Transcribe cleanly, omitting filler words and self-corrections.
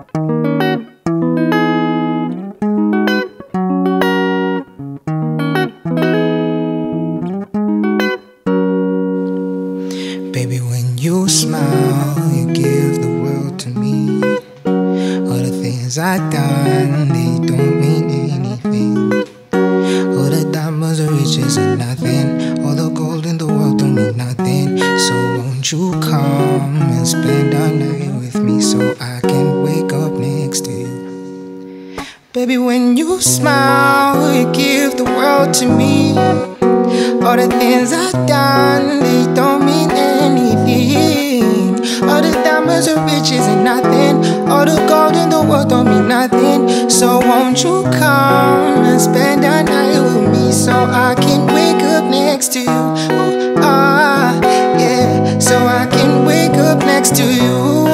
Baby, when you smile, you give the world to me. All the things I've done, they don't mean anything. All the diamonds and riches are nothing. All the gold in the world don't mean nothing. So won't you come and spend a night with me so I can wake up next to you? Baby, when you smile, you give the world to me. All the things I've done, they don't mean anything. All the diamonds and riches and nothing. All the gold in the world don't mean nothing. So won't you come and spend a night with me so I can wake up next to you? Ooh, yeah, so I can wake up next to you.